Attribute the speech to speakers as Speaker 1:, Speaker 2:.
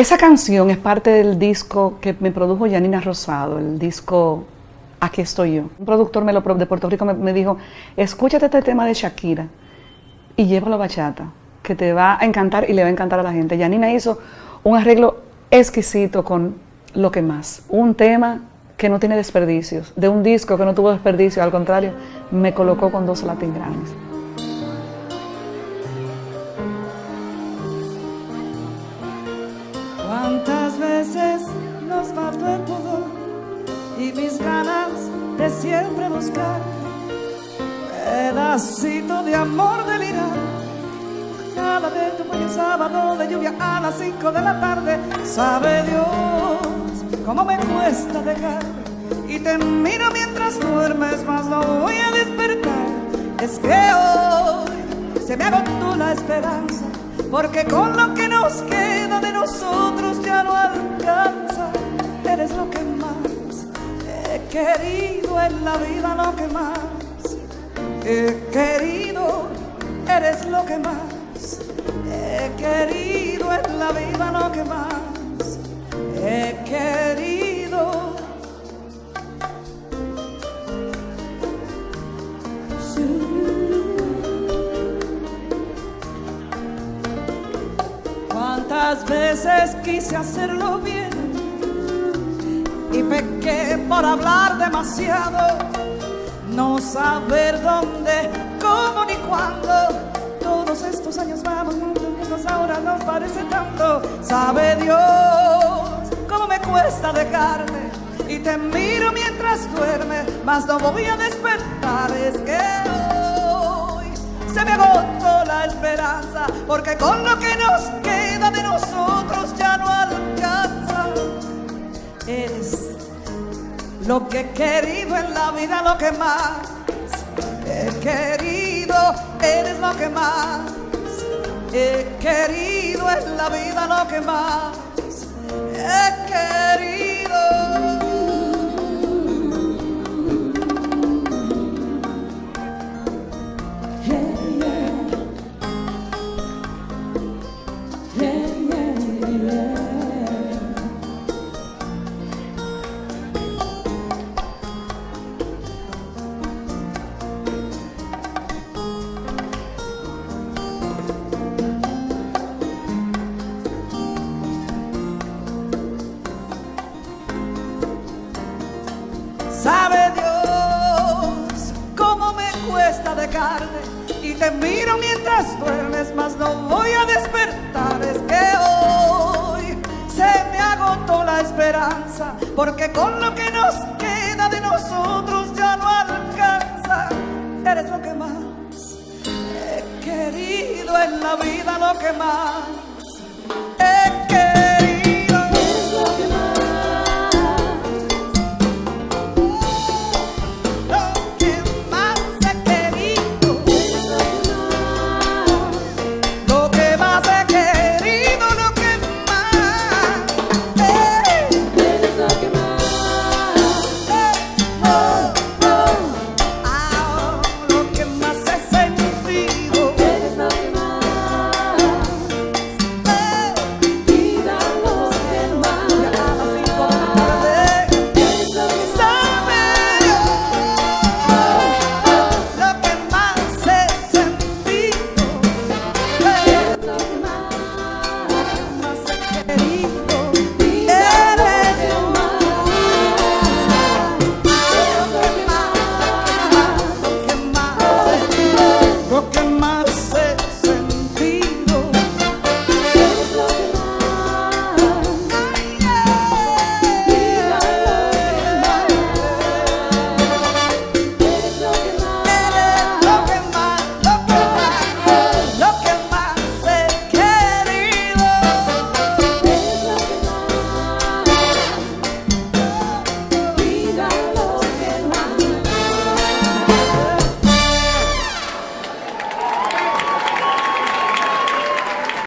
Speaker 1: Esa canción es parte del disco que me produjo Yanina Rosado, el disco Aquí estoy yo. Un productor de Puerto Rico me dijo, escúchate este tema de Shakira y llévalo a bachata, que te va a encantar y le va a encantar a la gente. Yanina hizo un arreglo exquisito con Lo que más, un tema que no tiene desperdicios, de un disco que no tuvo desperdicio, al contrario, me colocó con 2 Latin Grammys.
Speaker 2: ¿Cuántas veces nos mató el pudor y mis ganas de siempre buscar pedacito de amor delirar? Cada vez que fue un sábado de lluvia a las 5 de la tarde, sabe Dios cómo me cuesta dejar. Y te miro mientras duermes, mas no voy a despertar. Es que hoy se me agotó la esperanza, porque con lo que nos queda de nosotros ya no alcanza. Eres lo que más he querido en la vida, lo que más he querido. Eres lo que más he querido en la vida, lo que más he querido. Cuántas veces quise hacerlo bien y pequé por hablar demasiado, no saber dónde, cómo ni cuándo. Todos estos años vamos juntos, ahora no parece tanto. Sabe Dios cómo me cuesta dejarte, y te miro mientras duermes, mas no voy a despertar. Es que hoy se me agotó la esperanza, porque con lo que nos queda de nosotros ya no alcanza. Eres lo que he querido en la vida, lo que más he querido. Eres lo que más he querido en la vida, lo que más he querido. Sabe Dios cómo me cuesta dejarte, y te miro mientras duermes, mas no voy a despertar. Es que hoy se me agotó la esperanza, porque con lo que nos queda de nosotros ya no alcanza. Eres lo que más he querido en la vida, lo que más